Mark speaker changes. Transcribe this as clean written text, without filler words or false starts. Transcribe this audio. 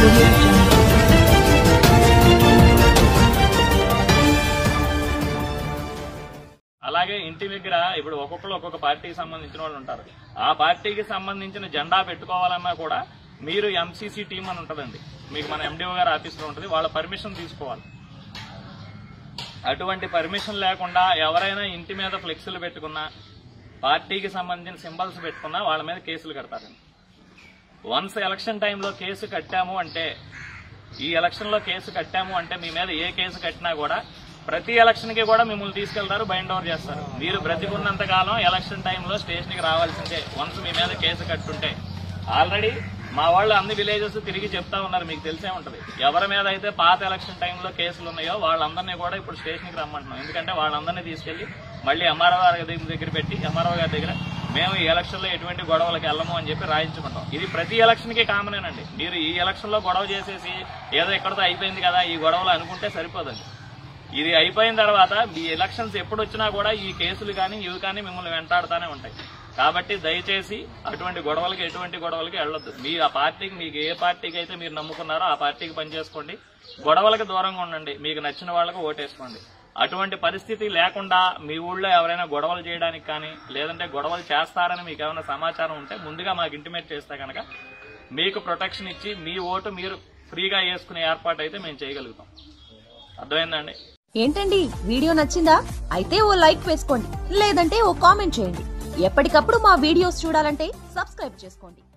Speaker 1: Audio Jungle.
Speaker 2: అలాగే ఇంటి దగ్గర ఇప్పుడు ఒక్కొక్కరు ఒక్కొక్క పార్టీకి సంబంధించిన వాళ్ళు ఉంటారు. ఆ పార్టీకి సంబంధించిన జెండా పెట్టుకోవాలన్నా కూడా మీరు ఎంసీసీ టీం అని ఉంటుందండి, మీకు మన ఎండిఓ గారు ఆఫీసులో ఉంటుంది, వాళ్ళ పర్మిషన్ తీసుకోవాలి. అటువంటి పర్మిషన్ లేకుండా ఎవరైనా ఇంటి మీద ఫ్లెక్సీలు పెట్టుకున్నా, పార్టీకి సంబంధించిన సింబల్స్ పెట్టుకున్నా వాళ్ళ మీద కేసులు కడతారండి. వన్స్ ఎలక్షన్ టైంలో కేసు కట్టాము అంటే, ఈ ఎలక్షన్ లో కేసు కట్టాము అంటే మీ మీద ఏ కేసు కట్టినా కూడా ప్రతి ఎలక్షన్ కి కూడా మిమ్మల్ని తీసుకెళ్తారు, బైండ్ ఓవర్ చేస్తారు. మీరు బ్రతికున్నంత కాలం ఎలక్షన్ టైంలో స్టేషన్ కి రావాల్సిందే వన్స్ మీ మీద కేసు కట్టుంటే. ఆల్రెడీ మా వాళ్ళు అన్ని విలేజెస్ తిరిగి చెప్తా ఉన్నారు, మీకు తెలిసే ఉంటది. ఎవరి మీద అయితే పాత ఎలక్షన్ టైంలో కేసులు ఉన్నాయో వాళ్ళందరినీ కూడా ఇప్పుడు స్టేషన్ కి రమ్మంటున్నాం. ఎందుకంటే వాళ్ళందరినీ తీసుకెళ్లి మళ్ళీ ఎంఆర్ఓ గారి దగ్గర పెట్టి, ఎంఆర్ఓ గారి దగ్గర మేము ఈ ఎలక్షన్ లో ఎటువంటి గొడవలకు వెళ్ళము అని చెప్పి రాయించుకుంటాం. ఇది ప్రతి ఎలక్షన్ కి కామనేనండి. మీరు ఈ ఎలక్షన్ లో గొడవ చేసేసి ఏదో ఎక్కడితో అయిపోయింది కదా ఈ గొడవలు అనుకుంటే సరిపోదండి. ఇది అయిపోయిన తర్వాత ఈ ఎలక్షన్స్ ఎప్పుడు వచ్చినా కూడా ఈ కేసులు కానీ ఇవి కానీ మిమ్మల్ని వెంటాడుతూనే ఉంటాయి. కాబట్టి దయచేసి అటువంటి గొడవలకి ఎటువంటి గొడవలకి వెళ్ళొద్దు. మీ ఆ పార్టీకి, మీకు ఏ పార్టీకి అయితే మీరు నమ్ముకున్నారో ఆ పార్టీకి పనిచేసుకోండి, గొడవలకు దూరంగా ఉండండి, మీకు నచ్చిన వాళ్ళకు ఓటేసుకోండి. అటువంటి పరిస్థితి లేకుండా మీ ఊళ్ళో ఎవరైనా గొడవలు చేయడానికి కానీ లేదంటే గొడవలు చేస్తారని మీకు ఏమైనా సమాచారం ఉంటే ముందుగా మాకు ఇంటిమేట్ చేస్తే కనుక మీకు ప్రొటెక్షన్ ఇచ్చి మీ ఓటు మీరు ఫ్రీగా వేసుకునే ఏర్పాటు అయితే మేము చేయగలుగుతాం. అర్థమైందండి?
Speaker 3: ఏంటండి, వీడియో నచ్చిందా? అయితే ఓ లైక్ వేసుకోండి, లేదంటే ఓ కామెంట్ చేయండి. ఎప్పటికప్పుడు మా వీడియోస్ చూడాలంటే సబ్స్క్రైబ్ చేసుకోండి.